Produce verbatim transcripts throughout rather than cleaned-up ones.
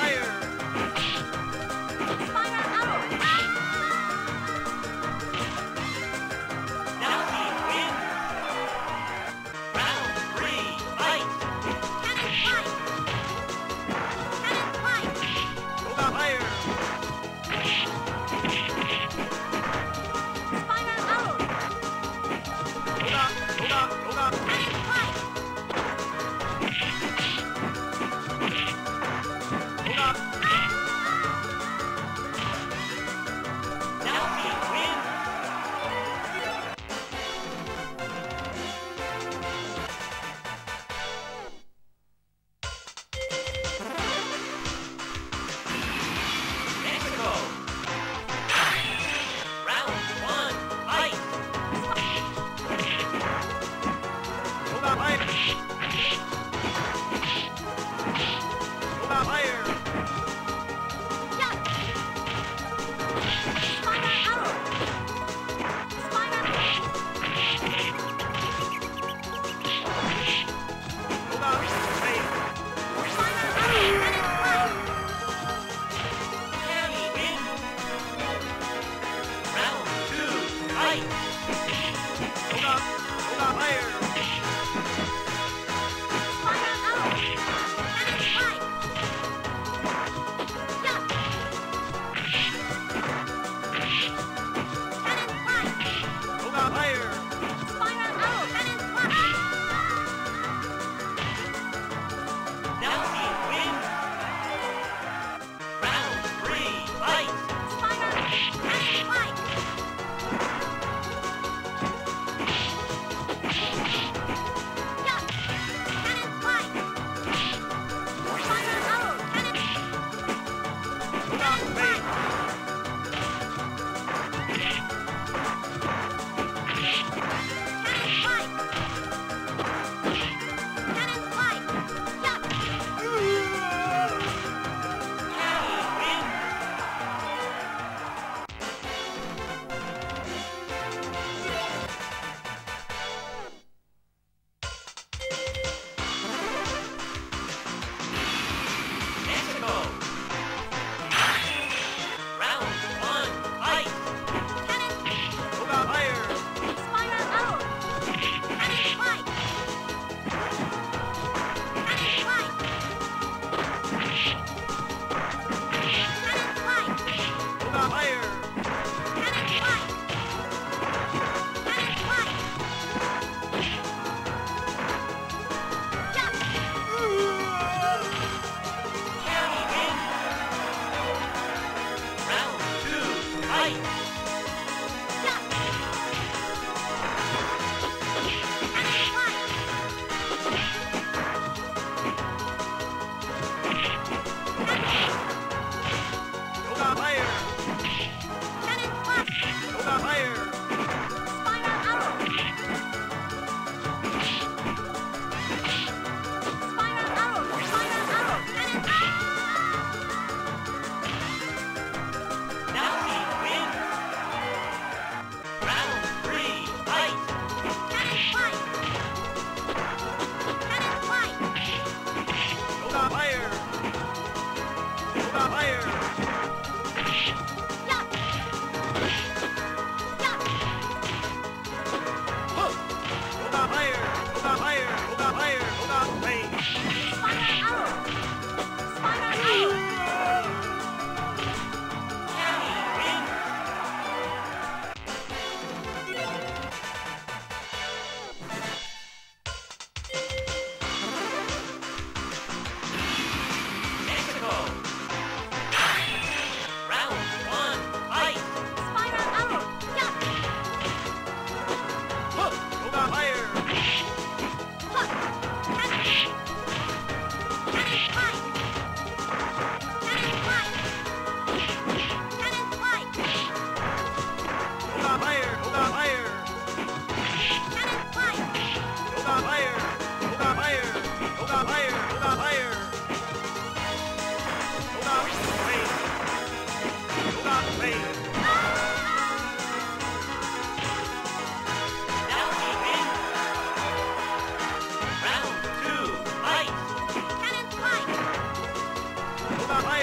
Fire!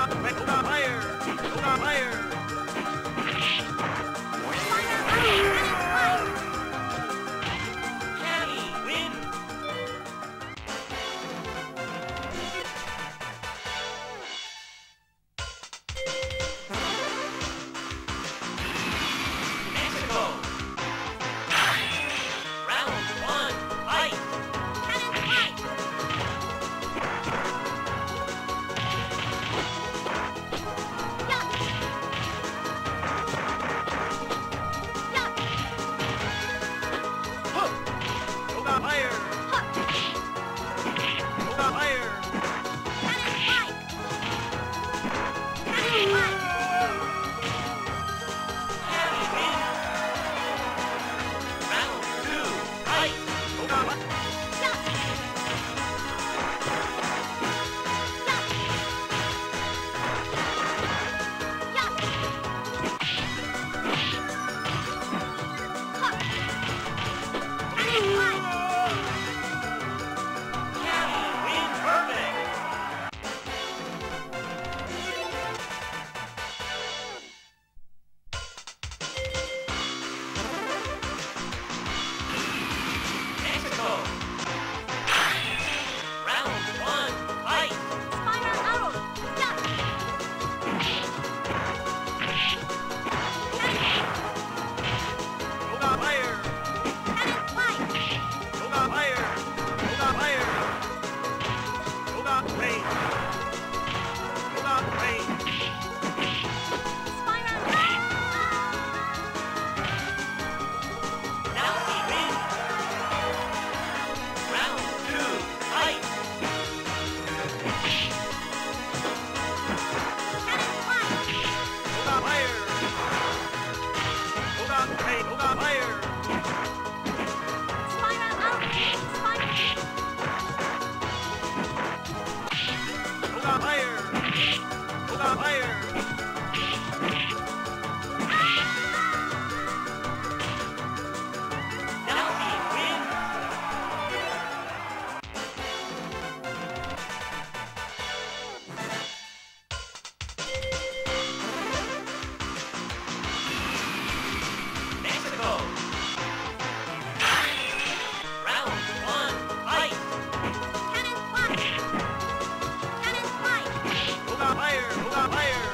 Fire!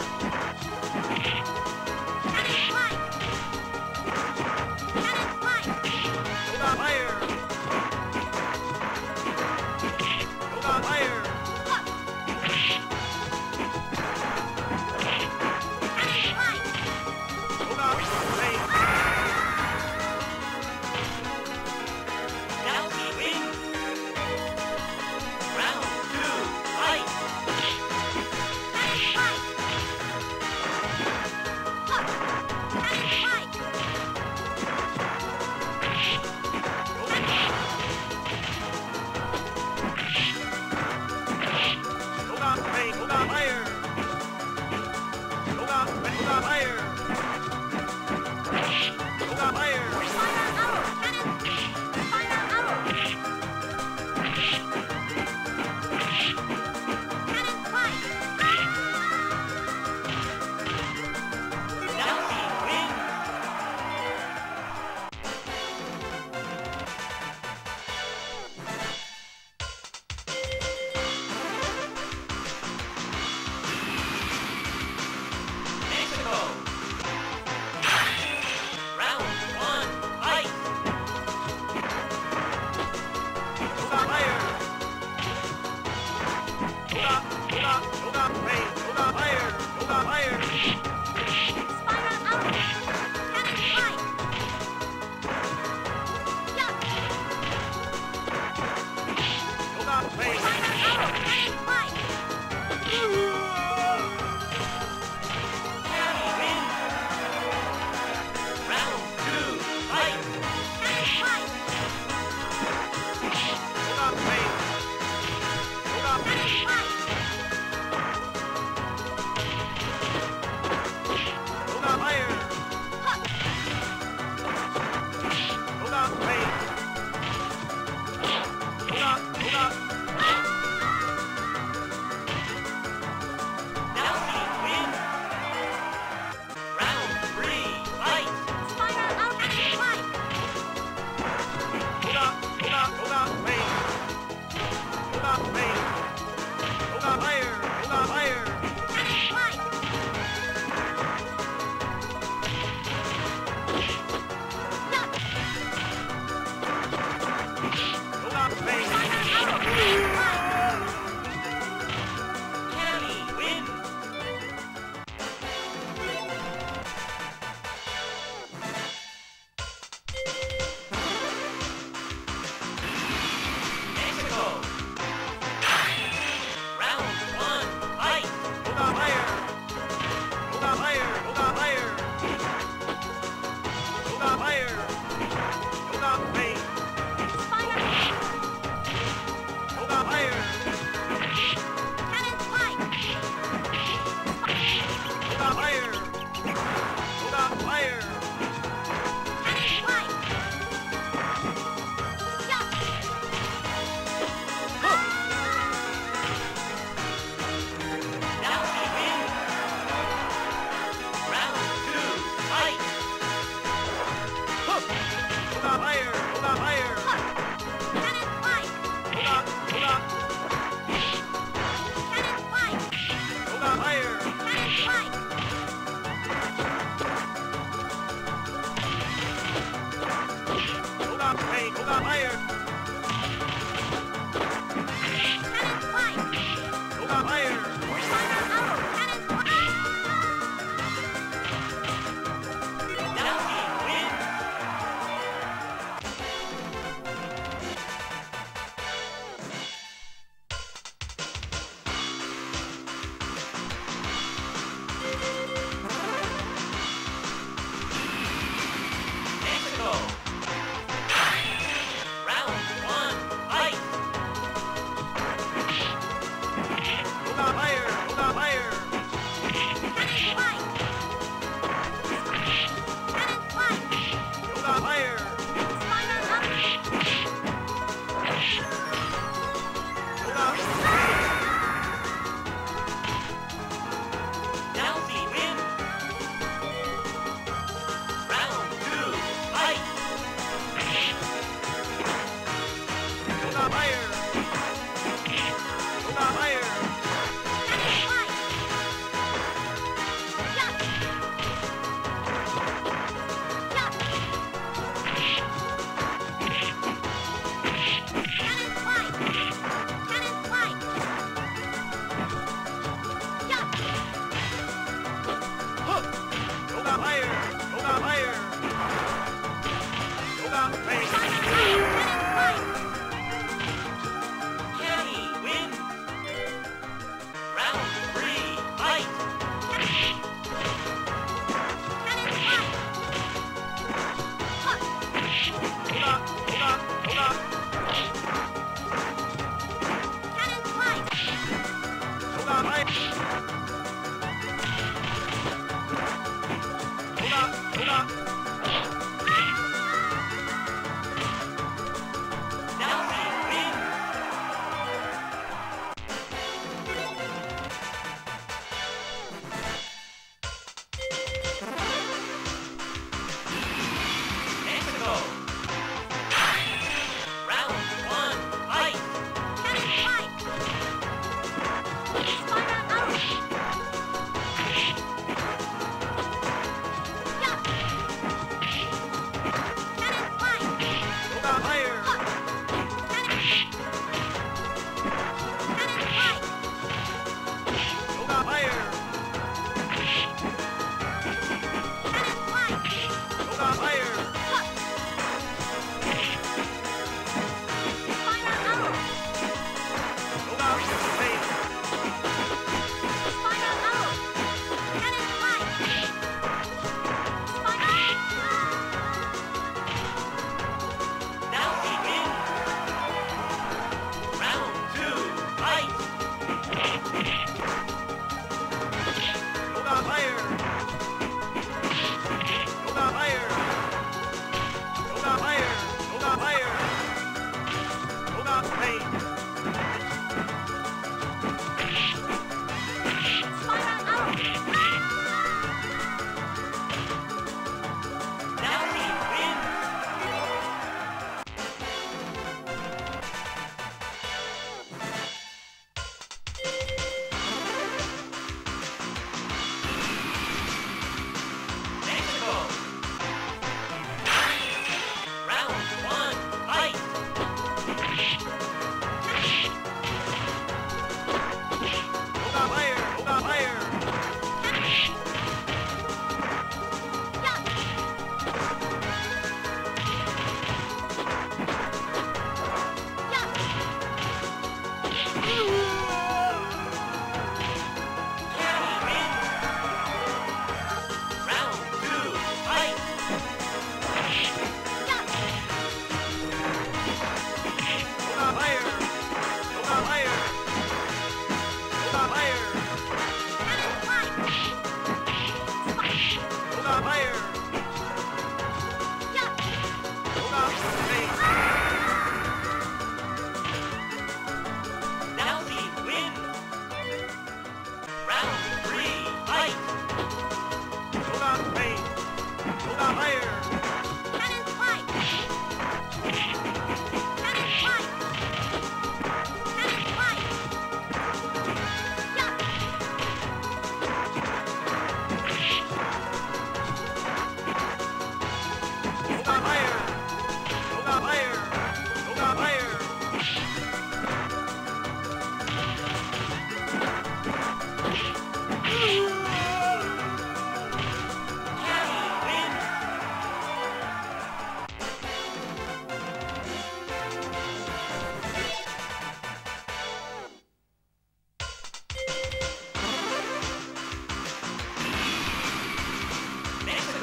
Hold on.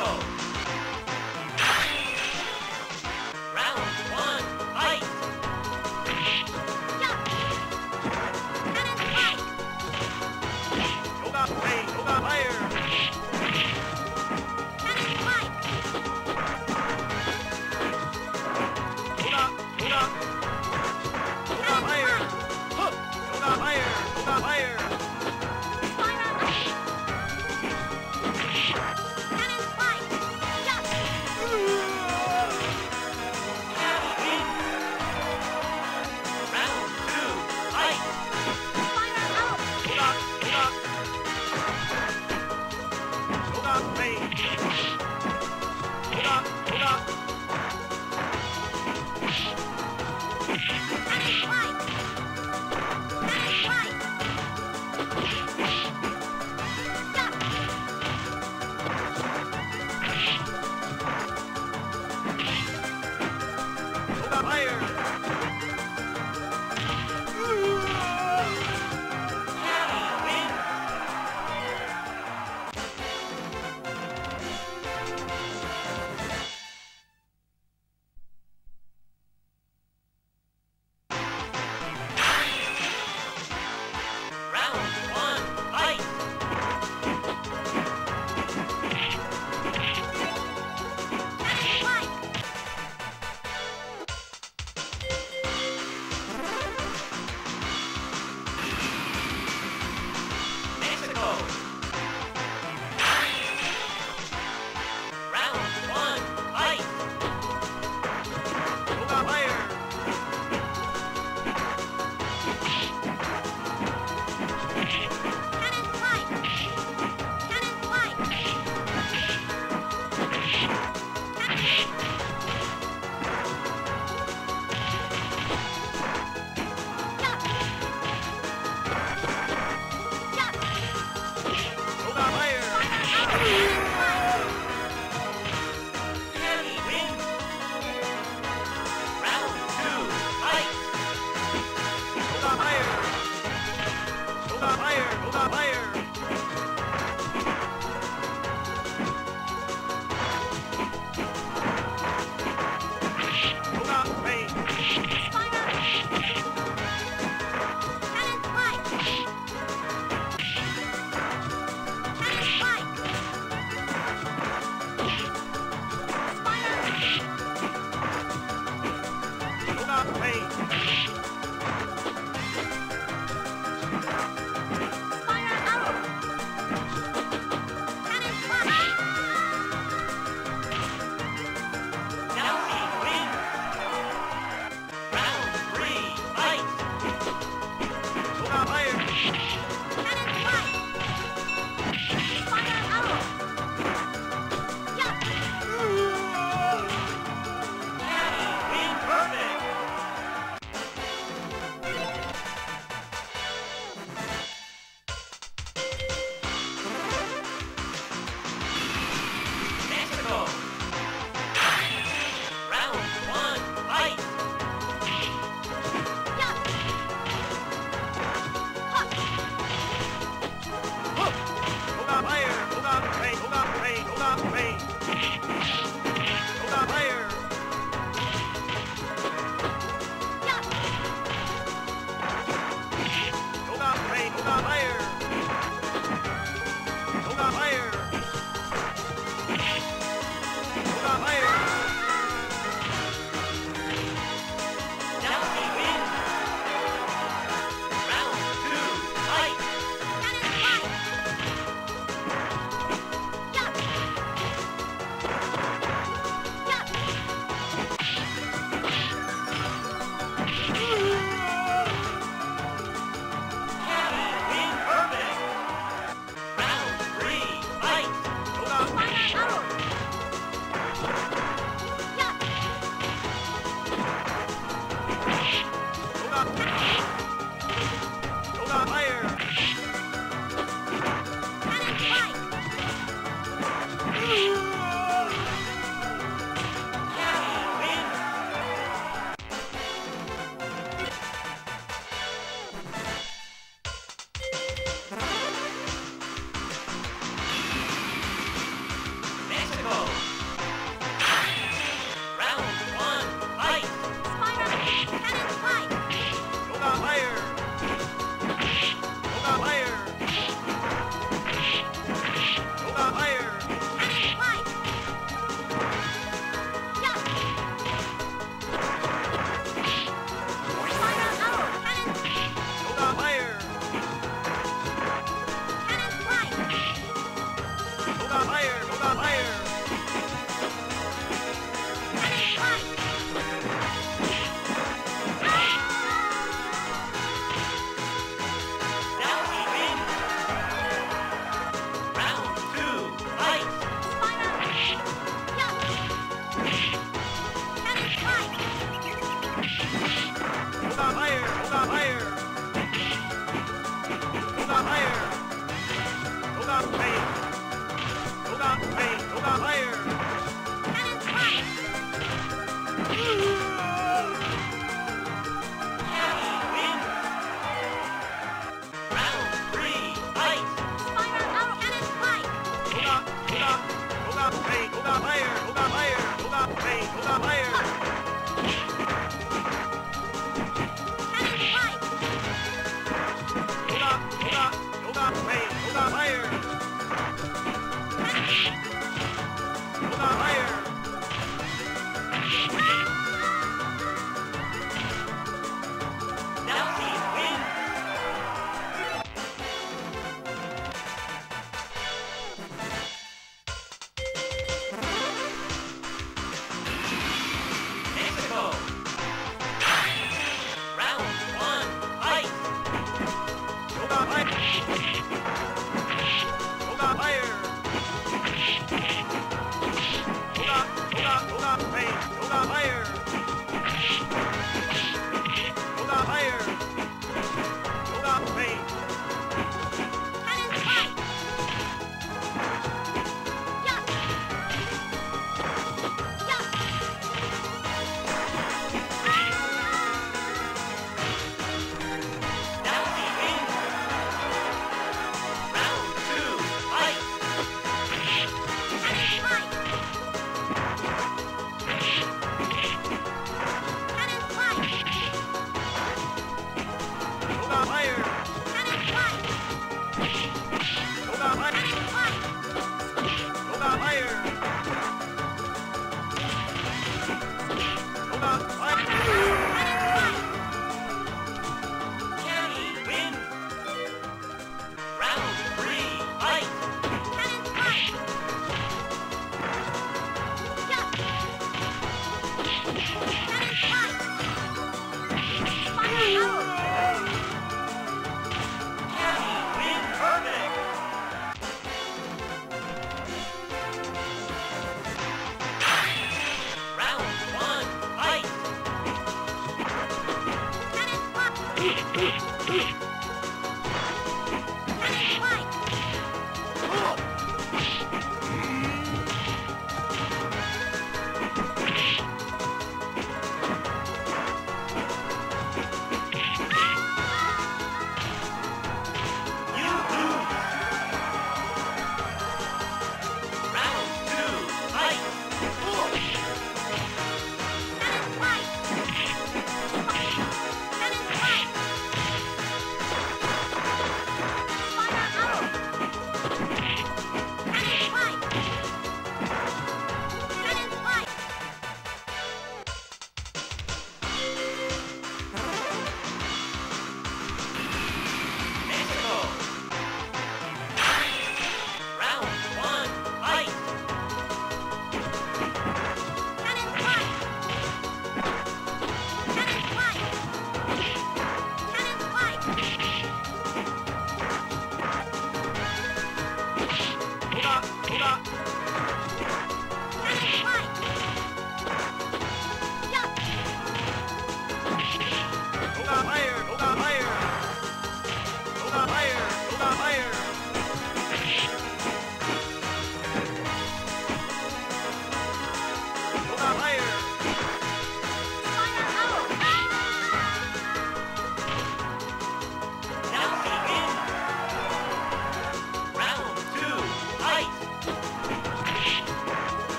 Fire! Fire!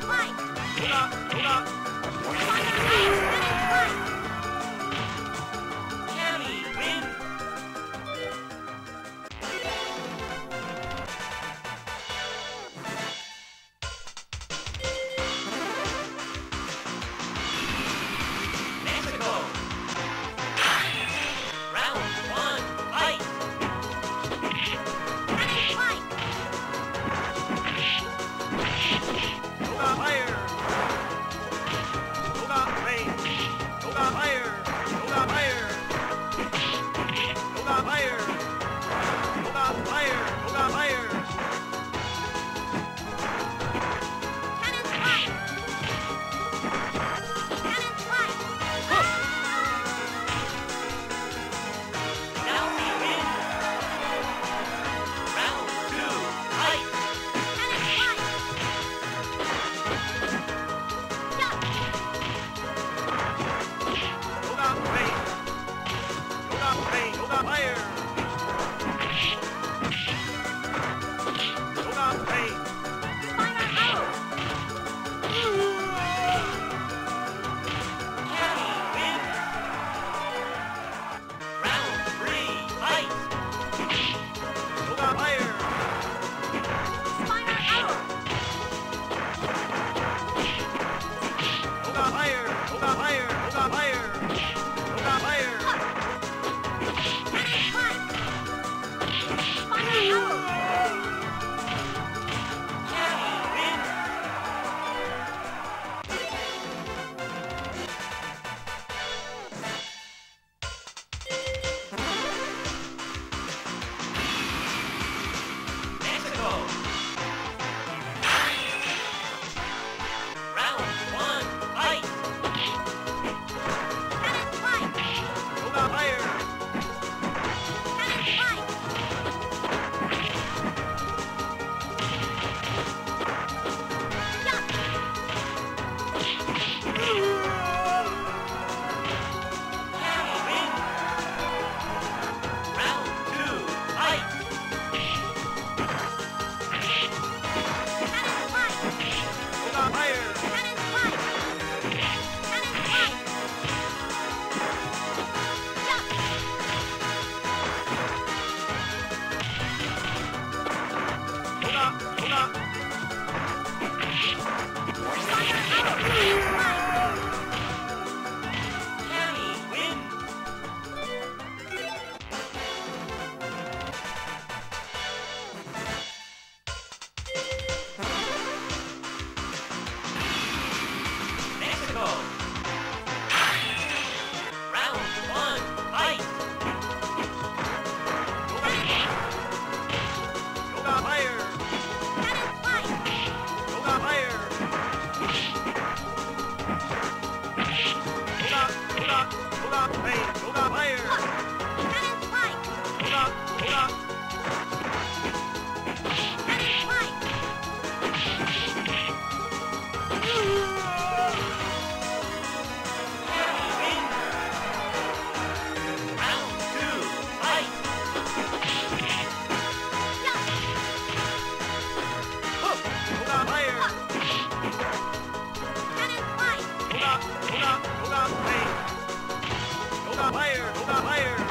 Fire! Fire!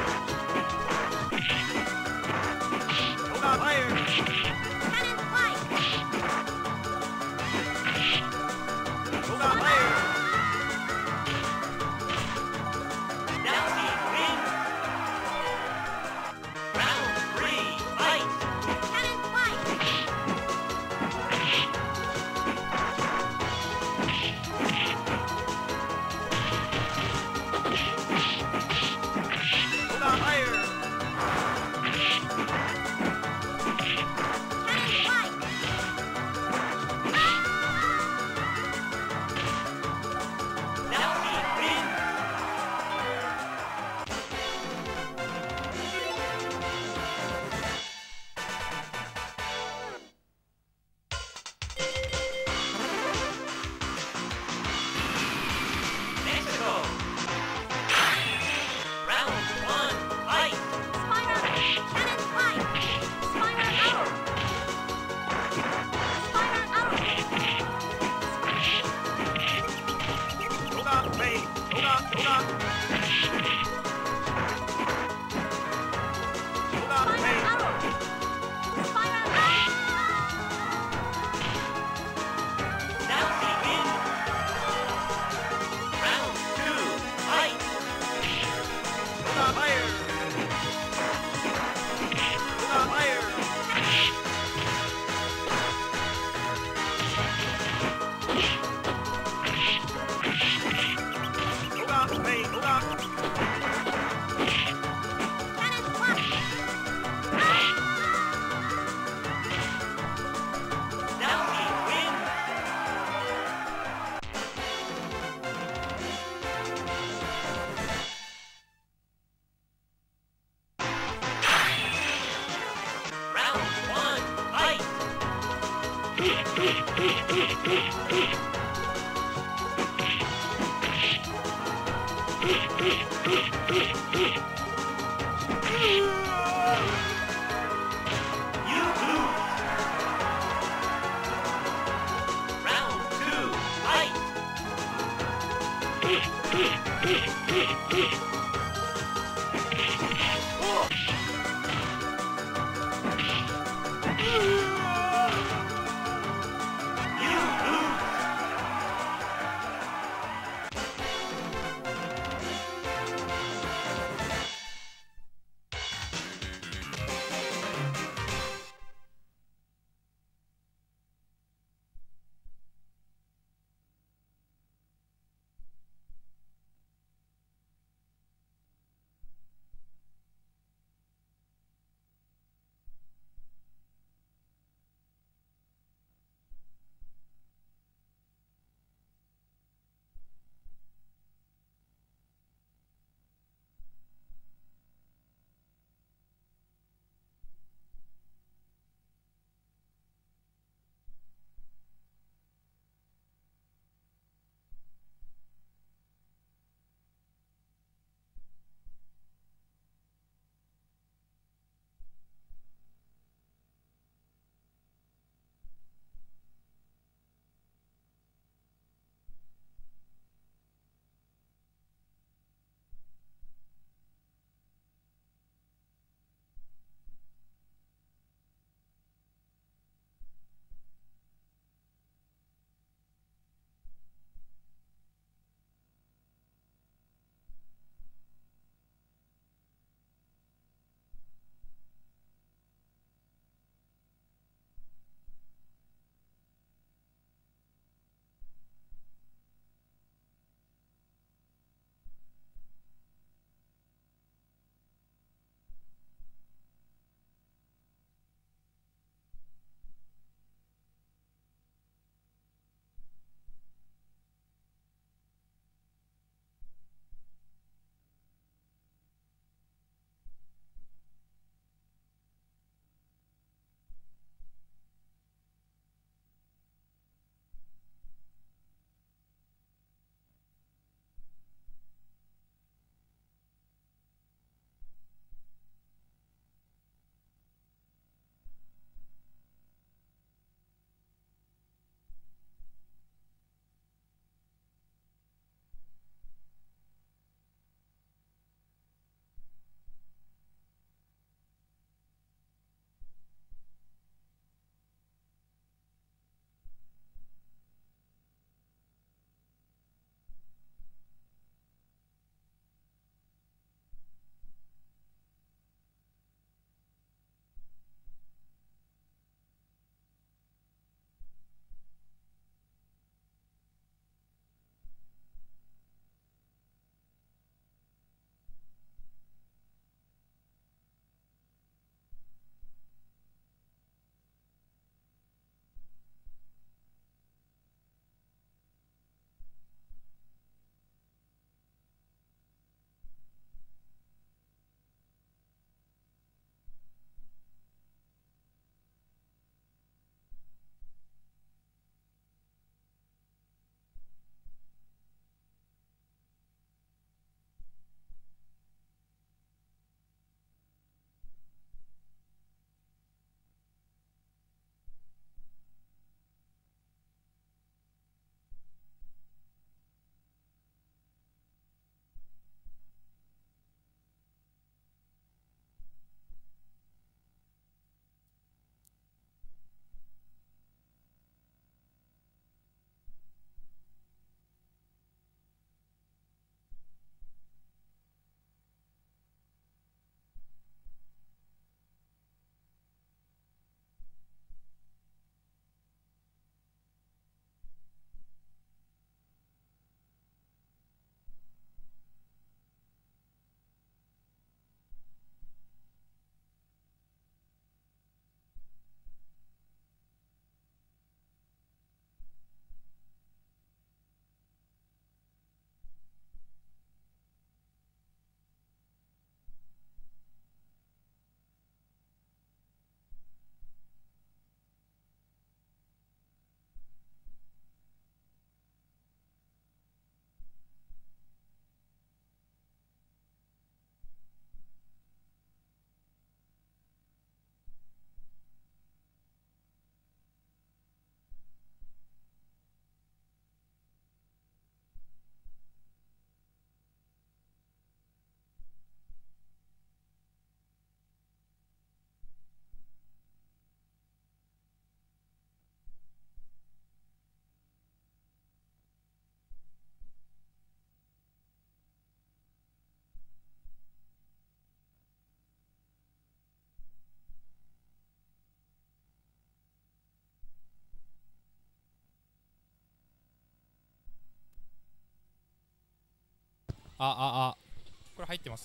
あああこれ入ってます？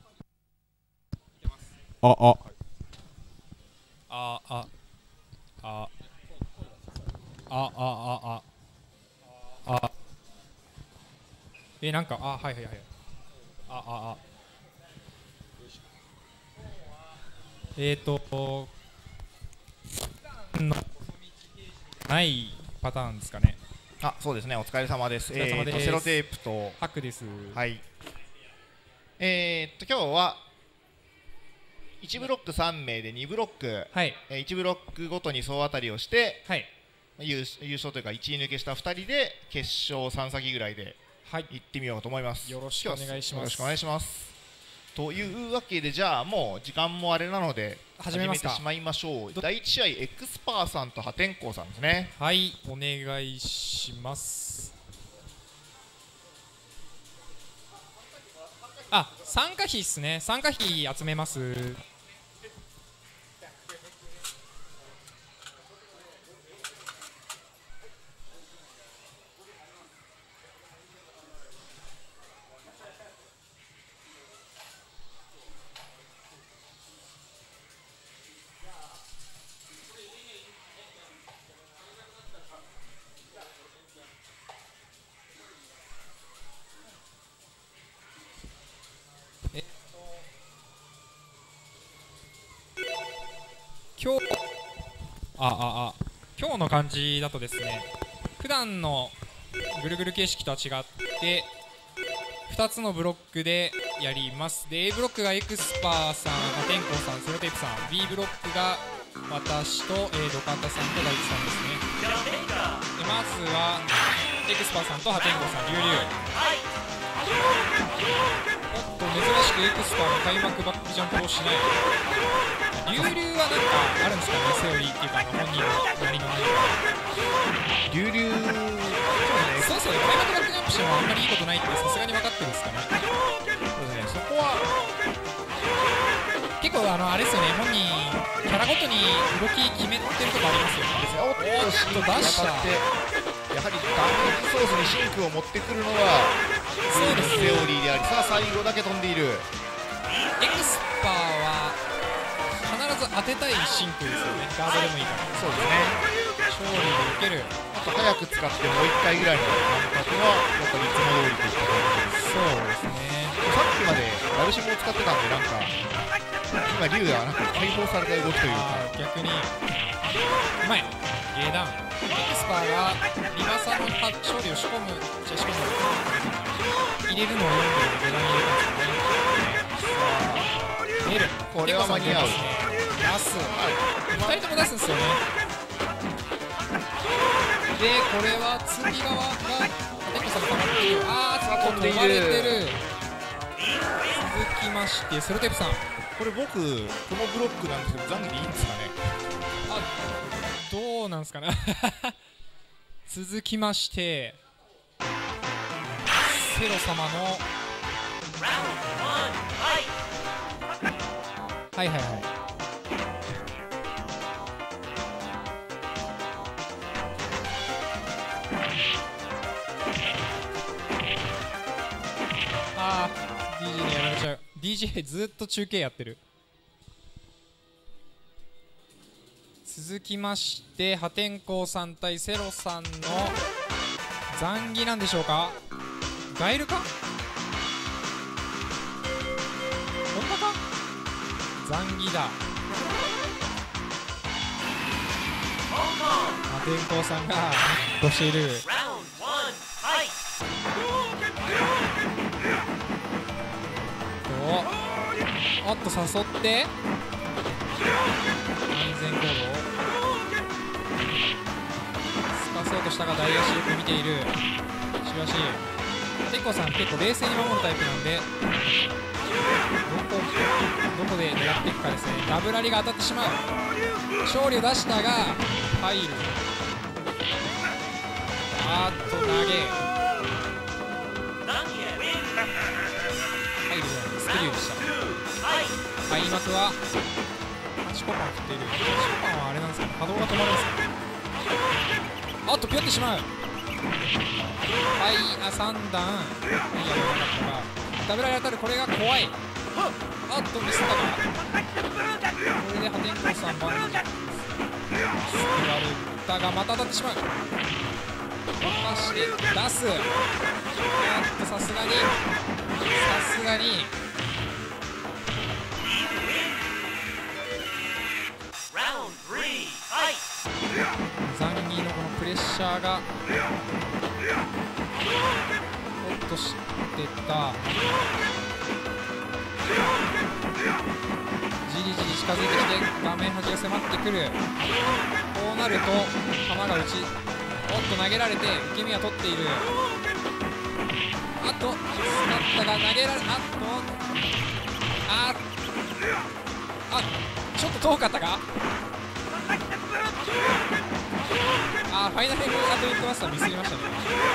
ああああああああああえなんかあはいはいはいあああえーとないパターンですかね。 あ、そうですね。お疲れ様です。 お疲れ様です。 えーとセロテープとハックです。 はい。えー、っと今日はいちブロックさん名でにブロック、 はい、 えー、いちブロックごとに総当たりをして、 はい、 優, 優勝というかいちい抜けしたふたりで決勝さん先ぐらいで行ってみようと思います。 よろしくお願いします。 よろしくお願いします。というわけで、じゃあもう時間もあれなので始めてしまいましょう。だいいち試合エクスパーさんと破天荒さんですね。 はい、お願いします。あ、参加費っすね。参加費集めます。今日あああ今日の感じだとですね、普段のぐるぐる形式とは違ってふたつのブロックでやります。で A ブロックがエクスパーさん、破天荒さん、セロテープさん、 B ブロックが私と、えー、ドカタさんと大地さんですね。でまずはエクスパーさんと破天荒さん、龍龍おっと珍しくエクスパーの開幕バックジャンプをしない。龍龍はなんかあるんですかね、セオリーっていうか本人のなりの何か。 龍龍そうですよね、開幕バックジャンプしてもあんまりいいことないってさすがに分かってるんですかね。 そうですね、そこは結構あのあれですよね、本人キャラごとに動き決めてるとこありますよね。 おっと出したやはりダメージソースにシンクを持ってくるのがそうですセオリーであり、さあ最後だけ飛んでいる。 エクスパーは必ず当てたいシンクですよね、ガードでもいいから。 そうですね、 勝利で受ける。 あと早く使ってもういっかいぐらいの感覚はやっぱりいつも通りといった感じです。 そうですね、 さっきまでダルシムを使ってたんで、なんか今龍がなんか解放された動きというか逆にうまいゲーダウン。エクスパーがリバサの勝利を仕込むじゃ仕込む入れるのを読んでゲーダウン入れたんですよね。出る、 これは間に合う。 出す、ふたりとも出すんですよね。でこれは次側がテコさんが溜まっている。あー飛んでいる。 飛ばれてる。続きましてセロテープさん、 これ僕このブロックなんですけど残機でいいんですかね。 あどうなんですかね続きましてセロ様のはいはいはいあー ディージェー にやられちゃう。 ディージェー ずっと中継やってる。続きまして破天荒さん対セロさんの残儀なんでしょうか。ガエルか本当か残儀だ。破天荒さんがヒットしている。おっと誘って安全行動をすかそうとしたが大足よく見ている。しかしテコさん結構冷静に守るタイプなんでどこどこで狙っていくかですね。ダブラリが当たってしまう。勝利を出したが入る。あーっと投げ入るじゃないスクリューでした。開幕ははちコパン振っている。はちコパンはあれなんですかね、波動が止まるんですかね。あっとピョってしまう。 はいあさん段いいやなかったがダブラリ当たるこれが怖いあっとミスったかこれで破天荒さんバンジー救われたがまた当たってしまう回して出すあっとさすがにさすがにザンギのこのプレッシャーがおっと知ってたじりじり近づいてきて画面端が迫ってくるこうなると球が打ちおっと投げられて受け身は取っているあっと使ったが投げられあっとああちょっと遠かったかあーファイナルアトリックマスターミスりましたね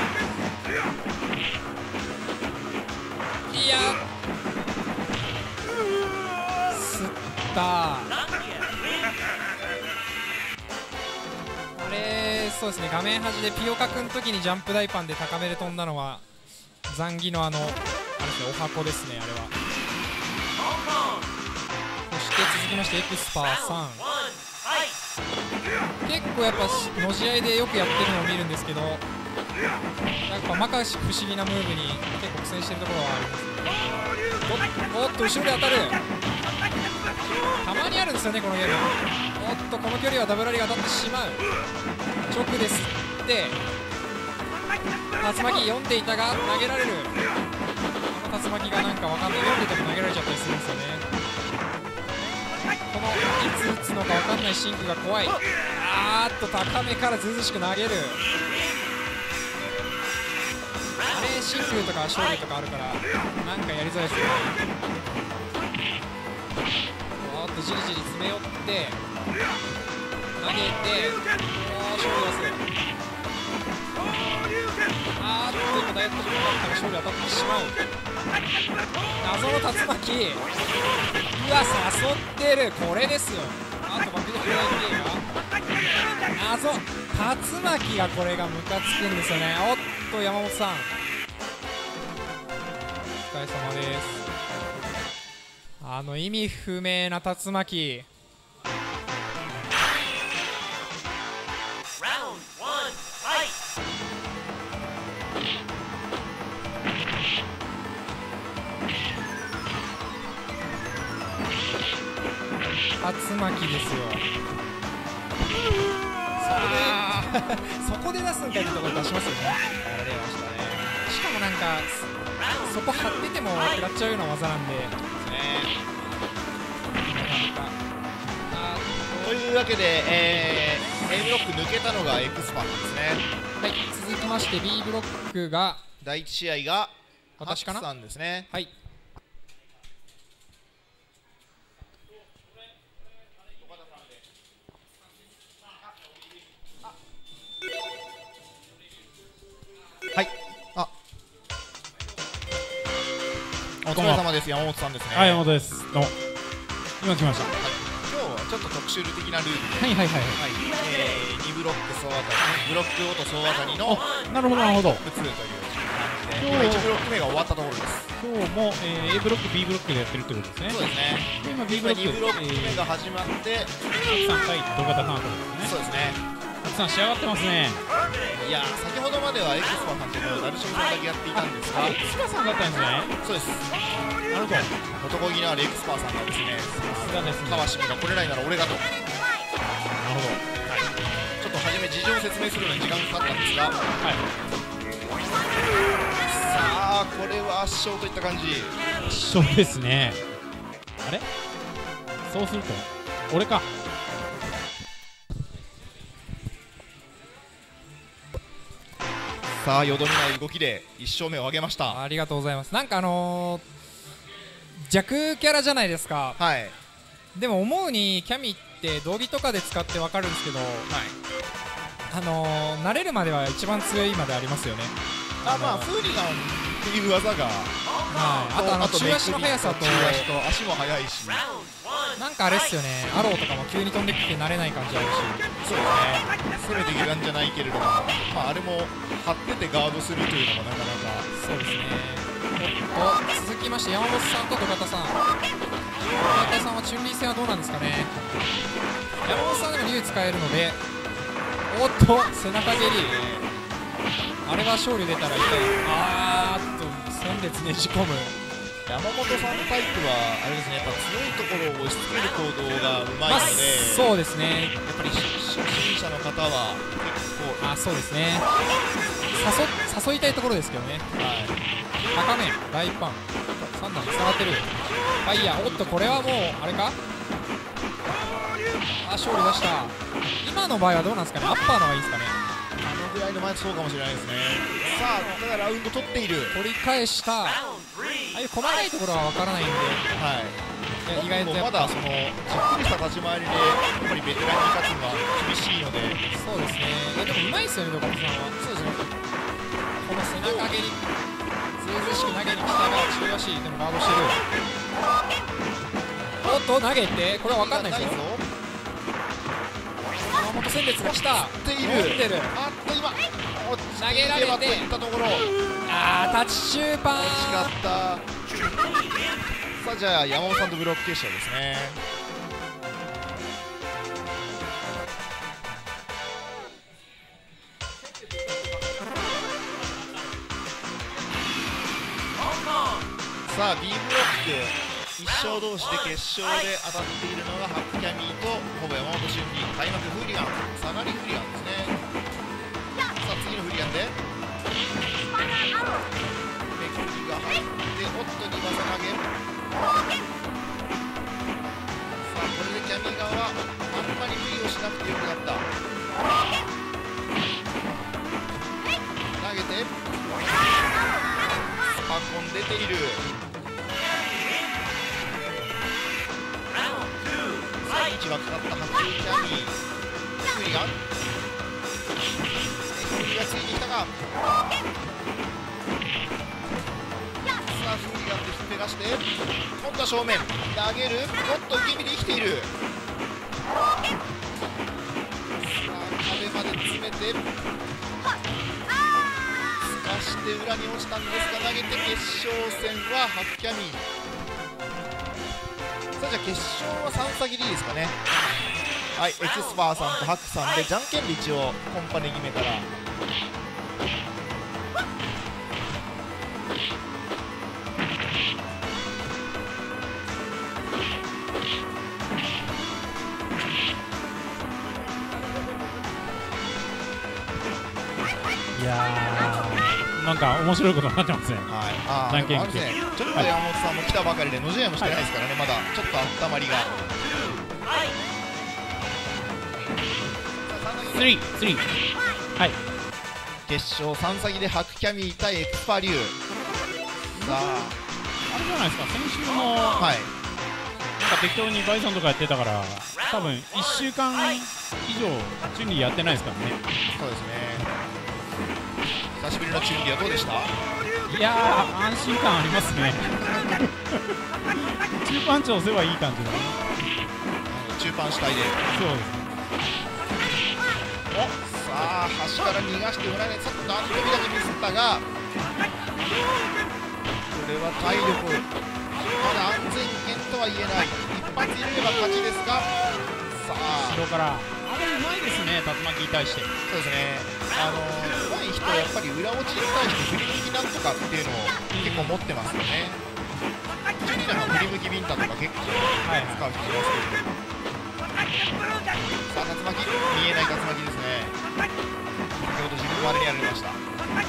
いやすったあれそうですね画面端でピオカくんの時にジャンプ大パンで高めで飛んだのはザンギのあのあれですねお箱ですねあれはそして続きましてエクスパーさん結構やっぱのじ合いでよくやってるのを見るんですけどやっぱ摩訶不思議なムーブに結構苦戦してるところはありますねおっと後ろで当たるたまにあるんですよねこのゲームおっとこの距離はダブラリが当たってしまう直ですって竜巻読んでいたが投げられるこの竜巻がなんかわかんない読んでても投げられちゃったりするんですよねこのいつ打つのか分かんないシンクが怖いあーっと高めからずうずうしく投げるあれシンクとか勝利とかあるからなんかやりづらいですよねおっとじりじり詰め寄って投げておー勝利出すあーっと今ダイエットしなかったら勝利当たってしまう謎の竜巻うわ誘ってるこれですよあとバックでフライピーが謎竜巻がこれがムカつくんですよねおっと山本さんお疲れ様ですあの意味不明な竜巻竜巻ですよそこでそこで出すんかいってところで出しますよねやられましたねしかもなんかそこ張ってても食らっちゃうような技なんでねというわけで、えー、A ブロック抜けたのがエクスパーですねはい続きまして B ブロックがだいいち試合が私かなハクさんですねはいはいあお疲れ様です山本さんですねはい山本ですどうも今来ました今日はちょっと特殊的なルールではいはいはいはいえー、にブロック総当たりブロックごと総当たりのなるほどなるほど普通という感じで今日今いちブロック目が終わったところです今日も、えー、A ブロック B ブロックでやってるってことですねそうですねで今 B ブロックにブロック目が始まってたくさん対土方さんのところですねそうですねたくさん仕上がってますねいやー先ほどまではエクスパーさんとダルシムさんだけやっていたんですがエクスパさんだったんですねそうですなるほど男気のあるエクスパーさんがですねさすがですね川島が来れないなら俺がとなるほどちょっと初め事情を説明するのに時間かかったんですがはいさあこれは圧勝といった感じ一緒ですねあれそうすると俺かさあよどみない動きでいち勝目を挙げましたありがとうございますなんかあのー、弱キャラじゃないですかはいでも思うにキャミって道着とかで使って分かるんですけど、はい、あのー、慣れるまでは一番強いまでありますよねあまあフーリガンっていう技がはいあとあの中足の速さと中足と足も速いしなんかあれっすよね、アローとかも急に飛んできて慣れない感じあるし。 そうですね、攻めて下段じゃないけれども、まあ、あれも張っててガードするというのもなかなか。 そうですね。おっと続きまして山本さんと土方さん、土方さんはチュンリー戦はどうなんですかね。山本さんでも竜使えるので、おっと背中蹴り、あれは勝利出たら痛い。あーっと戦列ねじ込む。 山本さんタイプはあれですね、やっぱ強いところを押し付ける行動がうまいので、まあ、 そうですね、 やっぱり初心者の方は結構、 あ、そうですね、誘、誘いたいところですけどね。はい、高め大パンさん段に伝わってる。ファイヤー、おっとこれはもうあれか、あ、勝利出した。今の場合はどうなんですかね、アッパーの方がいいですかね。 あのぐらいの前そうかもしれないですね。さあ、ただラウンド取っている、 取り返した。ああいう細かいところは分からないんで、 はい、意外とまだそのじっくりした立ち回りでやっぱりベテランに勝つのは厳しいので。 そうですね、いやでもうまいですよね、土方さんは。そうですね、この背中蹴り、ずうずうしく投げに来たが中足でもガードしてる。おっと投げて、これは分かんないですよ。山本戦列が来た、 持っている、 持ってる、 あっと今投げられて、 いったところ、 あータッチシューパー、 惜しかった。さあじゃあ山本さんとブロック決勝ですね。さあ B ブロック一勝同士で決勝で当たっているのがハッキャミーとほぼ山本俊二、開幕フーリガン、下がりフーリガンですね。さあ次のフーリガンでめくりが入って、おっとに技投げ。さあこれでキャミー側はあんまり無理をしなくてよくなった。投げてスパコン出ている。位置がかかったハッキーキャミー、フリガンフリがついてきたが、さあフリガンでひっぺがして今度は正面投げる、おっと受け身で生きている。さあ壁まで詰めてすかして裏に落ちたんですが投げて決勝戦はハッキャミー。さあじゃあ決勝はさん先でいいですかね。はい、エクスパーさんとハクさんでじゃんけんで一応コンパネ決めたら、 いやーなんか面白いことになってますね。 はい、あーでもあれですね、ちょっと山本さんも来たばかりで野試合もしてないですからね、まだちょっと温まりが。 スリー、スリー、はい、 決勝さん先でハクキャミー対エクスパリュー。さああれじゃないですか、先週もはい、 なんか適当にバイソンとかやってたから、多分いっしゅうかん以上チュンリーやってないですからね。 そうですね、久しぶりのチュンリーはどうでした？ いやー安心感ありますね中パンチ押せばいい感じだね。 中パン主体で、 そうですね。 おさあ端から逃がして裏にちょっと足首だけミスったが、これは体力、まだ安全圏とは言えない。一発入れれば勝ちですが、さあ後ろからあれうまいですね、竜巻に対して。 そうですね、あの上手い人はやっぱり裏落ちに対して振り向きなんとかっていうのを結構持ってますよね。チュニラの振り向きビンタとか結構使う人いますけど、さあ竜巻、見えない竜巻ですね。先ほど自分もあれにやられました。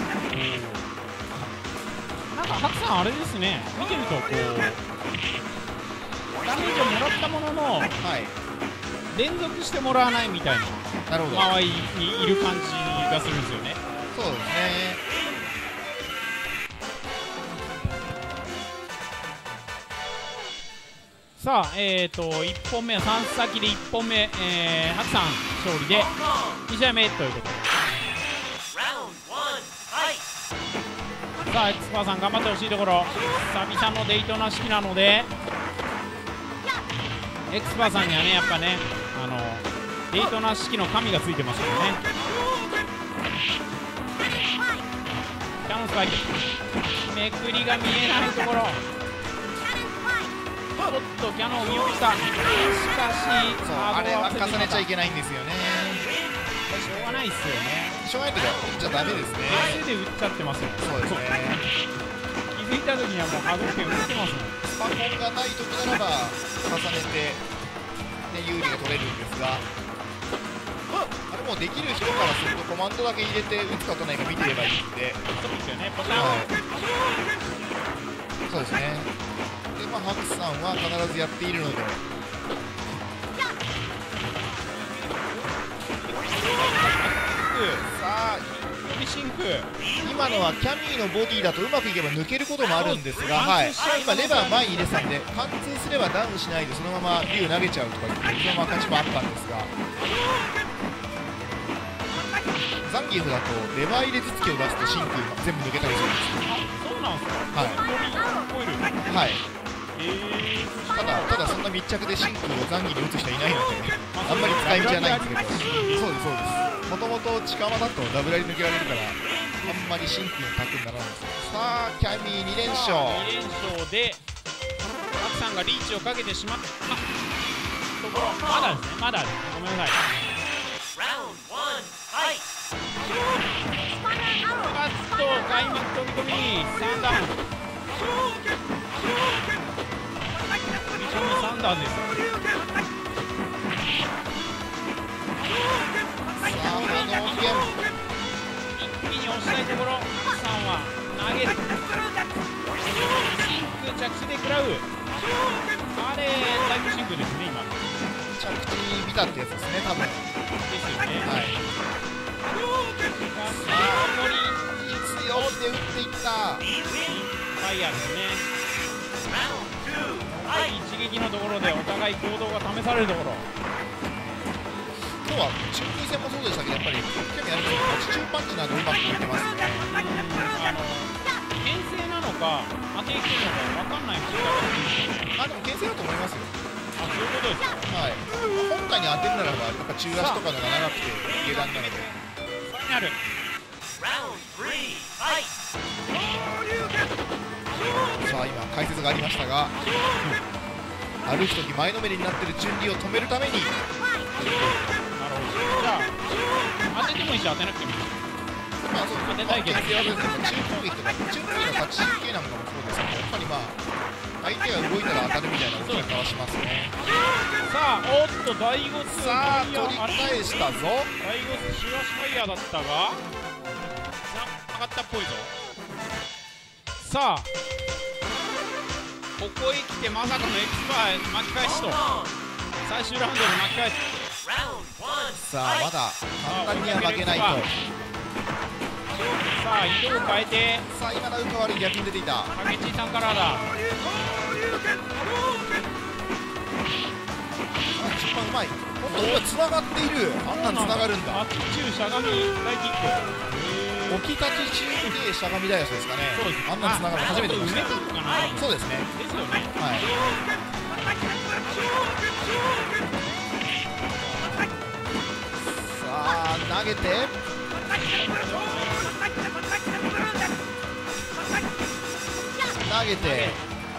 なんかハクさんあれですね、見てるとこうダメージをもらったものの、 はい、 連続してもらわないみたいななるほど、 周りにいる感じがするんですよね。 そうですね。 さあ、えーといっぽんめはさん先でいっぽんめ、えー、ハクさん勝利でに試合目ということで、さあエクスパーさん頑張ってほしいところ、久々のデイトナ式なのでエクスパーさんにはねやっぱねあのデイトナ式の神がついてますからね。キャノンスパイクめくりが見えないところ、ちょっとキャノンを見送った。しかしそうあれは重ねちゃいけないんですよね。 しょうがないっすよね。 しょうがないとか打っちゃダメですね。 手で打っちゃってますよ。 そうですね。 気づいた時にはもう波動拳打ってますもん。 スパコンがない時ならば重ねて、ね、有利が取れるんですが、あれもうできる人からするとコマンドだけ入れて打つか打たないか見てればいいんで、 そうですよね。ポタン、 はい、そうですね。で、まあ、ハクさんは必ずやっているので、さあシンク今のはキャミーのボディだとうまくいけば抜けることもあるんですが、はい、今レバー前に入れてたんで貫通すればダウンしないでそのまま竜投げちゃうとか言ってそのまま勝ちもあったんですが、ザンギエフだとレバー入れ頭突きを出すとシンク全部抜けたりするんですよ。 そうなんですか。 はい、はい、 えー、 ただただそんな密着でシンクをザンギに打つ人はいないのであんまり使い道はないんですけど、そうですそうです。もともと近場だとダブラリ抜けられるからあんまりシンクのタックにならないんですよ。さあキャミーに連勝に連勝でハクさんがリーチをかけてしまったところ、まだですね、まだです。ごめんなさい。カット開幕飛び込みさんダウン、一緒にさんダウンです。 さあノーゲーム一気に押したいところ、ハクさんは投げる、シンク着地で食らう、あれタイプシンクですね。今着地見たってやつですね多分ですよね。 はい、さあ残り強って打っていったファイヤーですね。一撃のところでお互い行動が試されるところ、 今日は中級戦もそうでしたけどやっぱりキャミーは中パンチなどうまく打ってますね。 あの牽制なのか当てに来るのか分かんない振り方ですね。 あでも牽制だと思いますよ。 あ、そういうことですか。 はい、本体に当てるならばやっぱ中足とかのが長くて下段なのでファイナルさあ今解説がありましたが歩く時前のめりになってるチュンリーを止めるために、 なるほど。じゃあ当ててもいいし当てなくてもいい。 まあそう当てたいけど牽制はそうですけど中攻撃とかチュンリーの勝ち系なんかもそうですけどやっぱりまあ相手が動いたら当たるみたいな動き方はしますね。 さあおっと第五スさあ取り返したぞ。 第五スシュワシファイヤーだったが上がったっぽいぞ。さあここへ来てまさかのエクスパー巻き返しと最終ラウンドで巻き返す。 さあまだ簡単には負けないと。 さあ色を変えてさあ今の浮かわり逆に出ていた影地さんからだ。 一番うまい。おっとつながっている。あんなんつながるんだ。 巻き中しゃがみ大キック置き立ち中でしゃがみダイヤスですかね。 そうです。 あんなつながるの初めて見ました。 埋めたのかな。 そうですね。 ですよね。 はい。さあ投げて投げて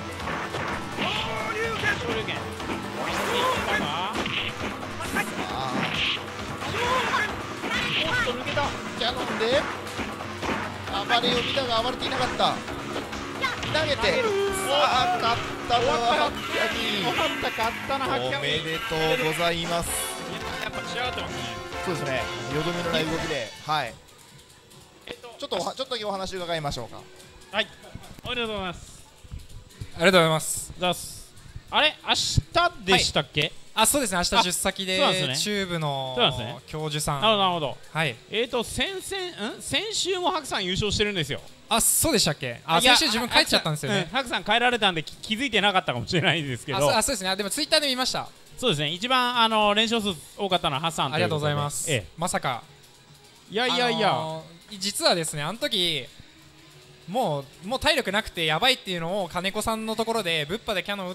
昇竜拳あおっと抜けた。 キャノンで暴れを見たが暴れていなかった。投げてさあ勝ったのはハッキャミよかった勝ったなハッキャミおめでとうございます。 やっぱ仕上がってますね。 そうですね。よどみのない動きで、はい。 えっとちょっとおはちょっとだけお話伺いましょうか。 はい。おめでとうございます。 ありがとうございます。 ざっす。あれ明日でしたっけ？ あ、そうですね。明日出先でそうなんですねチューブのそうなんですね教授さん。 なるほどなるほど。 はい。 えっと先々ん先週もハクさん優勝してるんですよ。 あ、そうでしたっけ？あ、 いや先週自分帰っちゃったんですよね。 ハクさん帰られたんでき気づいてなかったかもしれないんですけど。 あ、そうあそうですね。あでもツイッターで見ました。 そうですね。一番あの連勝数多かったのはハッサンということで。 ありがとうございます。 ええ。 まさか。 いやいやいや。 あのー実はですね、あの時もうもう体力なくてやばいっていうのを金子さんのところでブッパでキャノン打って、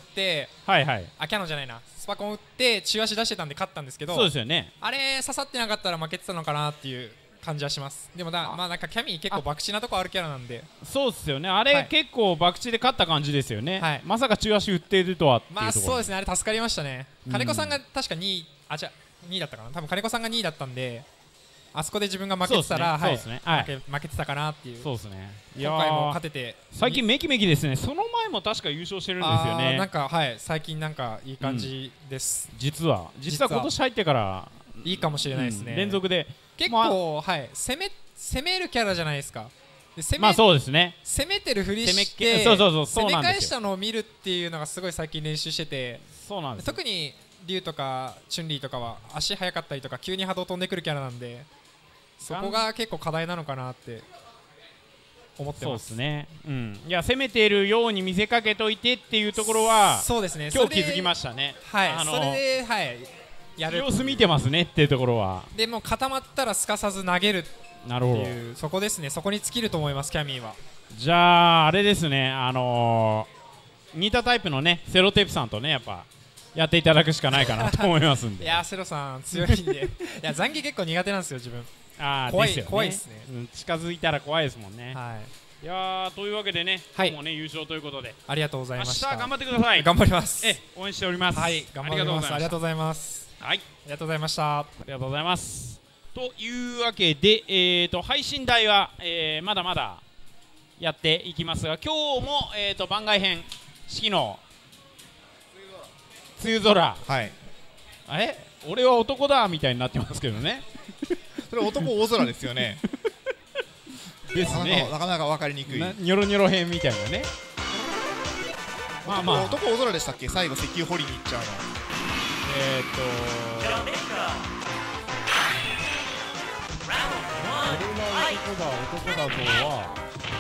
はいはい、 あキャノンじゃないなスパコン打って中足出してたんで勝ったんですけど、 そうですよね、 あれ刺さってなかったら負けてたのかなっていう感じはします。でもだまあなんかキャミー結構博打なとこあるキャラなんで、 そうですよね、あれ、はい、結構博打で勝った感じですよね、はい、まさか中足打っているとはっていうところ。 まあそうですね、あれ助かりましたね。金子さんが確かにい、あじゃにいだったかな、多分金子さんがにいだったんで、あそこで自分が負けてたら、はい、負け負けてたかなっていう。 そうですね。 今回も勝てて最近メキメキですね。その前も確か優勝してるんですよね。 なんかはい最近なんかいい感じです。 うん、実は実は今年入ってからいいかもしれないですね。 うん、連続で結構、まあ、はい攻め攻めるキャラじゃないですか。で攻めまあそうですね。 攻めてるふりしてそうそうそうそう攻め返したのを見るっていうのがすごい最近練習してて、 そうなんです。 特にリュウとかチュンリーとかは足速かったりとか急に波動飛んでくるキャラなんで。そこが結構課題なのかなって思ってます。 そうですね、うん、いや攻めているように見せかけといてっていうところはそうですね、 今日気づきましたね。 はい、あのー、それで、はい、 やる様子見てますねっていうところは。 でもう固まったらすかさず投げるっていう、 なるほど、 そこですね、そこに尽きると思いますキャミーは。 じゃああれですね、あのー、似たタイプのねセロテープさんとねやっぱやっていただくしかないかなと思いますんで。 いやセロさん強いんでいや残機結構苦手なんですよ自分。 あ怖いですよね、 怖いですね、 うん、近づいたら怖いですもんね。 はい、 いやーというわけでね、はい、今日もね優勝ということでありがとうございました。 明日頑張ってください。 頑張ります。 え応援しております。 はい頑張ります。ありがとうございます。 はい、 ありがとうございました。 ありがとうございます。というわけで、えー、と配信台は、えー、まだまだやっていきますが、今日も、えー、と番外編四季の梅雨空、 はい、 あれ俺は男だみたいになってますけどねそれ男大空ですよねですね、 なかなか分かりにくいニョロニョロ編みたいなね。 まあまあ男大空でしたっけ、最後石油掘りに行っちゃうの。 えーっと俺は男だ男だとは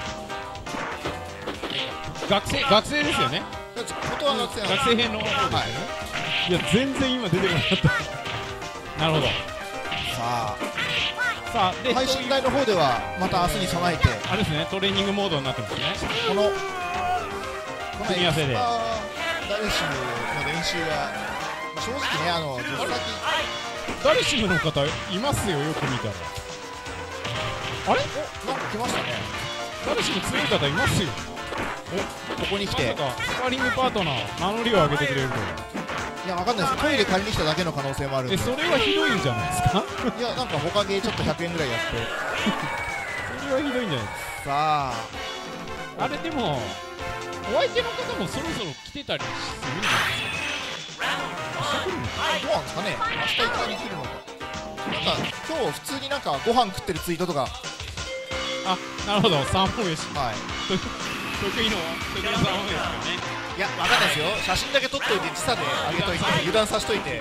学生学生ですよね。 元は学生学生編の方ですよね。はい、いや全然今出てこなかったなるほど。さあさあで配信台の方ではまた明日に備えてあれですね、トレーニングモードになってますね。 この組み合わせでダルシムの練習は正直ね、あの実際ダルシムの方いますよ、よく見たら。あれおなんか来ましたね。 ダルシム強い方いますよ。 おここに来てまさかスパーリングパートナー名乗りを上げてくれると。 いやわかんないです。トイレ借りに来ただけの可能性もあるんで。 えそれはひどいんじゃないですかいやなんか他芸ちょっとひゃくえんぐらいやってそれはひどいんじゃないですか。 さああれでもお相手の方もそろそろ来てたりするんじゃないですか。 どうなんですかね、明日いきなり来るのか。なんか今日普通になんかご飯食ってるツイートとか。 あなるほど、三本飯、 はい得意の得意の三本飯ですよね。 いや、わかんないですよ。写真だけ撮っといて時差で上げといて油断させといて。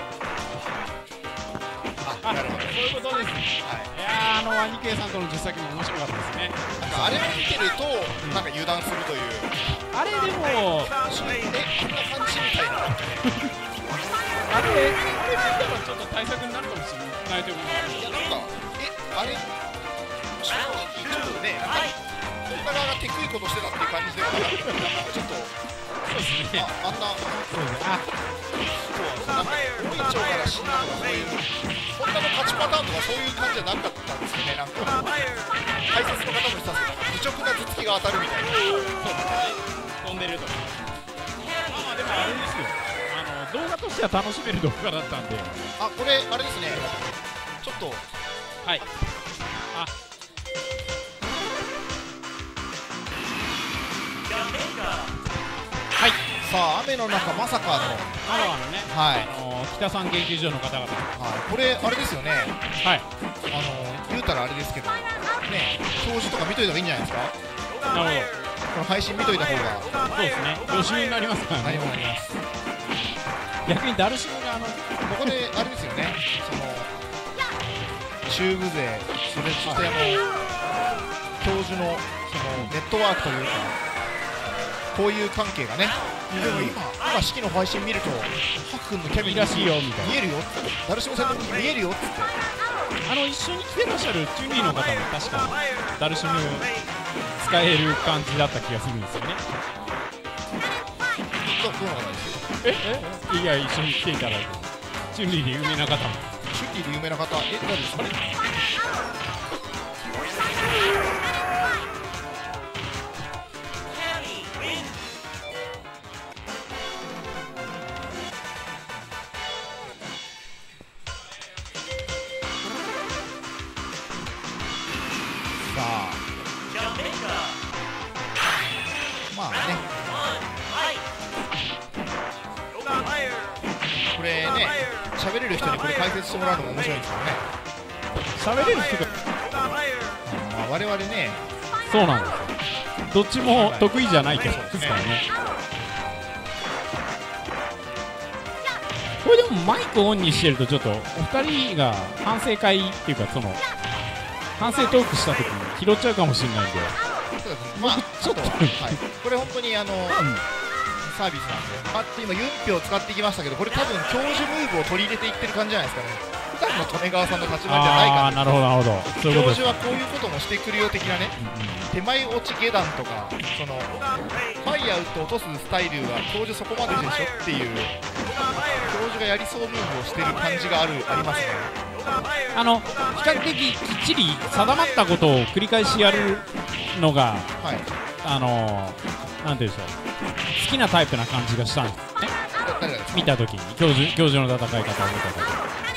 あ、なるほど。 そういうことですね。はい。いやー、あのアニケイさんとの実績も面白かったですね。 なんかあれを見てると、なんか油断するという。 あれでも、 え、あんな感じみたいな。 あれ、あれ見たらちょっと対策になるかもしれないということもある。 いや、なんか、え、あれ、正直ちょっとね、なんか、こんな側がテクいことしてたっていう感じではなかった。ちょっと。そうですね。あ、あんな。そうですね。あ、そう。なんか、大いちょうから死んだとか、そういう。こんなの勝ちパターンとか、そういう感じじゃなかったんですよね。なんか。解説の方もしたんですけど、愚直な頭突きが当たるみたいな。そうですね。飛んでると。まあまあ、でもあれですよ。あの、動画としては楽しめる動画だったんで。あ、これ、あれですね。ちょっと。はい。あ。はい、さあ雨の中まさかの香川のね、 はい、 あのー、北三研究所の方々、はい、 これあれですよね、 はい、 あのー、言うたらあれですけどね、表示とか見といた方がいいんじゃないですか。なるほど、この配信見といた方がそうですね、予習になりますからね。なります。逆にダルシムがあのここであれですよね、その中部勢、それそしてあの教授のそのネットワークというか。こういう関係がね、うん、でも今、今、式の配信見ると、ハックンのキャミらしいよみたいな、見えるよ、ダルシム戦の時見えるよっつって、あの一緒に来てらっしゃるチュンリーの方も確か、ダルシム使使える感じだった気がするんですよね。 どどうなのですええいや一緒に来ていただいてチュンリーで有名な方もチュンリーで有名な方、え誰ですかね。さあまあね、これね、喋れる人にこれ解説してもらうのも面白いんですけどね。 喋れる人がまあ、我々ね、 そうなんですよ。どっちも得意じゃないけどですからね。これでもマイクオンにしてるとちょっとお二人が反省会っていうかその反省トークした時に拾っちゃうかもしれないんで、 そうですね、まあ、ちょっと、はい、これ本当にあの、うん、サービスなんで、まあ、今ユンピを使ってきましたけど、これ多分教授ムーブを取り入れていってる感じじゃないですかね。普段の利根川さんの立場じゃないかあーなるほどなるほど、そういうことです。 教授はこういうこともしてくるよ的なね、うん、手前落ち下段とかそのファイヤー打って落とすスタイルは教授そこまででしょっていう、教授がやりそうムーブをしてる感じがあるありますね。 あの比較的きっちり定まったことを繰り返しやるのが、はい、あのー、なんていうんでしょう、好きなタイプな感じがしたんですね。見たときに教授教授の戦い方を見たときに、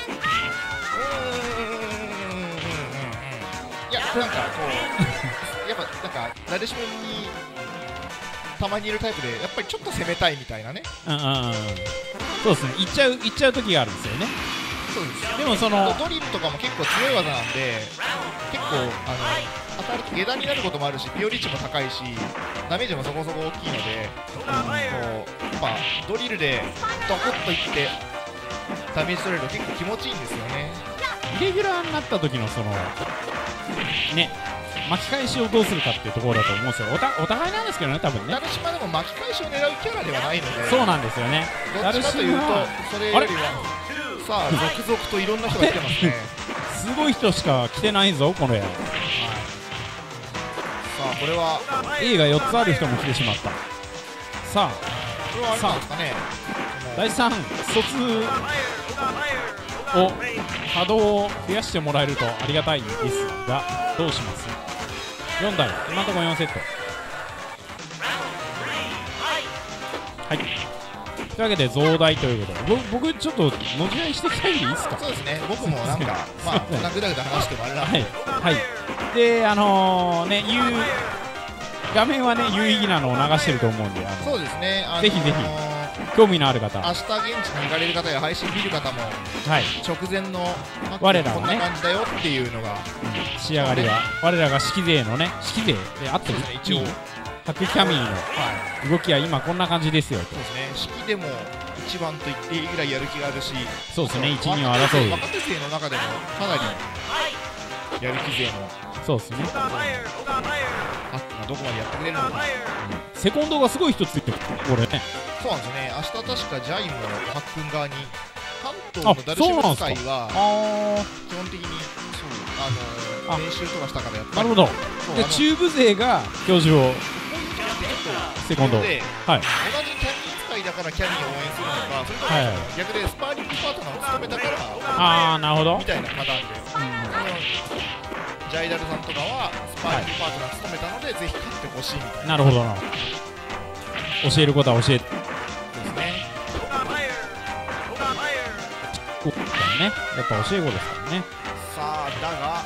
いやなんかこうやっぱなんかナデシムにたまにいるタイプでやっぱりちょっと攻めたいみたいなね。 うんうんうん、そうですね、いっちゃういっちゃう時があるんですよね。 そうです。 でもそのドリルとかも結構強い技なんで、結構あの当たると下段になることもあるし、ピオリッチも高いしダメージもそこそこ大きいので、うん、こうやっぱドリルでドコッといってダメージ取れると結構気持ちいいんですよね。 イレギュラーになった時のそのね巻き返しをどうするかっていうところだと思うんですよ。お, たお互いなんですけどね、多分ね。 ダルシマでも巻き返しを狙うキャラではないので、 そうなんですよね。 どっちかというとそれよりはさあ続々といろんな人が来てますね。 すごい人しか来てないぞこの絵、はい、さあこれは A がよっつある人も来てしまった。さあこれはあれなんですかね、 だいさん卒を波動を増やしてもらえるとありがたいですが、どうします。よんだい、今のところよんセット。はい、というわけで増大ということで、僕ちょっとのじ合いしてきたいんでいいですか。 そうですね、僕もなんかまあこんなぐだぐだ話してもあれなんで、 はい、はい、であのー、ね有画面はね有意義なのを流してると思うんで、あのそうですね、あのー、 ぜひぜひ興味のある方、 明日現地に行かれる方や配信見る方も、 はい、 直前の我らこんな感じだよっていうのが、 うん、仕上がりは我らが式勢のね式勢であってる、ね、一応白キャミーの動きは今こんな感じですよと。 そうですね、式でも一番と言っていいぐらいやる気があるし、 そうですね、いち、にを争う若手勢の中でもかなりやる気勢の、 そうですね、 あどこまでやってくれるのか、うん、 セコンドがすごい人ついてるこれね。 そうなんですよね、明日確かジャイもハックン側に関東のダルシム使いは基本的にそうあの練習とかしたからやっぱり、 なるほど、で中部勢が教授をセコンド、はい、同じキャミー使いだからキャミーを応援するのか、それとも、はい、逆でスパーリングパートナーを務めたからあーなるほどみたいなパターンで、うん、ジャイダルさんとかはスパーリングパートナーを務めたので、はい、ぜひ勝ってほしいみたいな。 なるほどな、教えることは教えてですね。 こうだね、やっぱ教え子ですからね。 さあだが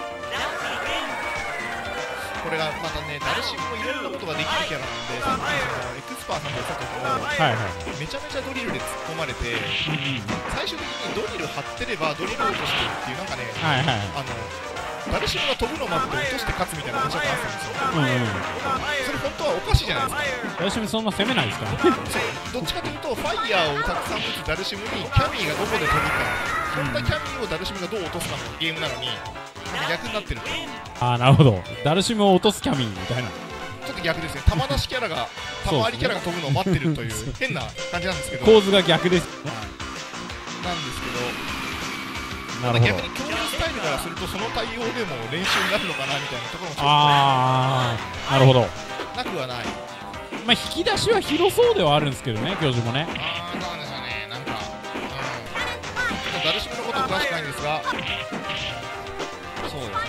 これがまたね、ダルシムもいろんなことができるキャラなんで、さっきエクスパーさんが言ったところ、はいはい、めちゃめちゃドリルで突っ込まれて、うん、最終的にドリル張ってればドリル落としてっていう、なんかね、はいはい、あのダルシムが飛ぶの待って落として勝つみたいな感じがあったんですよ、うんうん、それ本当はおかしいじゃないですか。 ダルシムそんな攻めないですからどっちかというとファイヤーをたくさん打つダルシムにキャミーがどこで飛ぶか、飛んだキャミーをダルシムがどう落とすかのゲームなのに逆になってる。 ああなるほど、ダルシムを落とすキャミーみたいな、 ちょっと逆ですね、玉出しキャラが玉ありキャラが飛ぶのを待ってるという変な感じなんですけど、 構図が逆ですね、 はい、なんですけど、 なるほど、 逆に競技スタイルからするとその対応でも練習になるのかなみたいなところもちょっと、 ああなるるほど。 なくはない。 まあ引き出しは広そうではあるんですけどね、教授もね。 ああ、そうなんですよね。なんか、うん、ちょっとダルシムのこと詳しくないんですが、そうですね。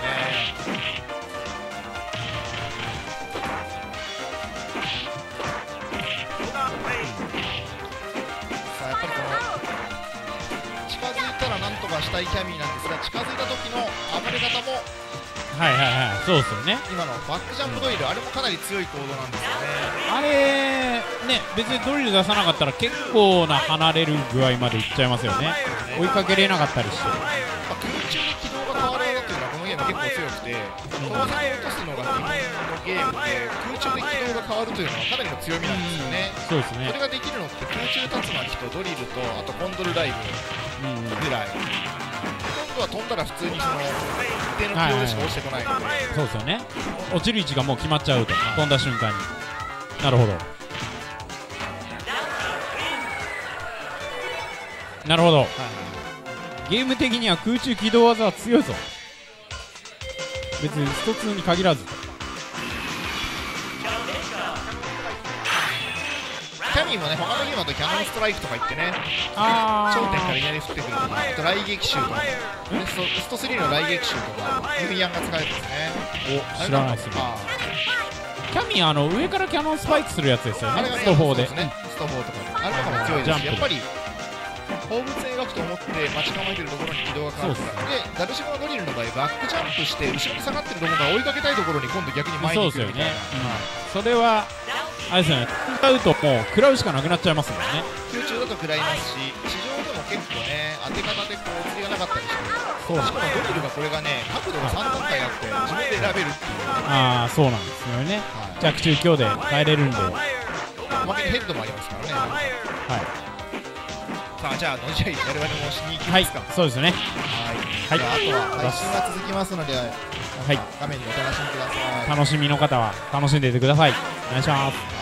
さあ、やっぱりこの近づいたらなんとかしたいキャミーなんですが、近づいた時の暴れ方もはいはいはい、そうですよね。 今のバックジャンプドリル、あれもかなり強いコードなんですよね。 あれね、別にドリル出さなかったら結構な離れる具合までいっちゃいますよね。追いかけれなかったりして、 まあ、空中で軌道が変わる技というのはこのゲーム結構強くて、当然落とすのが基本のゲームで、空中で軌道が変わるというのはかなりの強みなんですよね。 そうですね。 それができるのって空中竜巻とドリルとあとコンドルライブぐらい、今度は飛んだら普通にその一定の軌道でしか落ちてこないので、 そうですよね。落ちる位置がもう決まっちゃうと、飛んだ瞬間に。なるほどなるほど、はい、ゲーム的には空中機動技は強いぞ。別に一つに限らず。 キャミーもね、他のゲームだとキャノンストライクとか言ってね、 あ頂点からいきなり降ってくるとか、あと雷撃集とか、ストスリーの雷撃集とか、ユミヤンが使えるんですね。 お、知らないですね。キャミー、あの上からキャノンスパイクするやつですよね、ストフォーで。 ストフォーとかで、あれとかも強いですし、やっぱり放物描くと思って待ち構えてるところに軌道が変わるから、でダルシムのドリルの場合、バックジャンプして後ろに下がってるところから追いかけたいところに今度逆に前に行くみたいな。 それはあれですよね、使うともう食らうしかなくなっちゃいますもんね。 空中だと食らいますし、地上でも結構ね、当て方でこう釣りがなかったりして、 そうしかもドリルがこれがね、角度がさん段階あって自分で選べるっていう。 ああ、そうなんですよね、はい、弱中強で変えれるんで、 おまけにヘッドもありますからね。はい、さあ、じゃあ、のじゃい、我々もしに行きますか。 はい、そうですね。 はい、はい、じゃあ、あとは配信が続きますので、はい、画面にお楽しみください。 楽しみの方は楽しんでいてください。お願いします。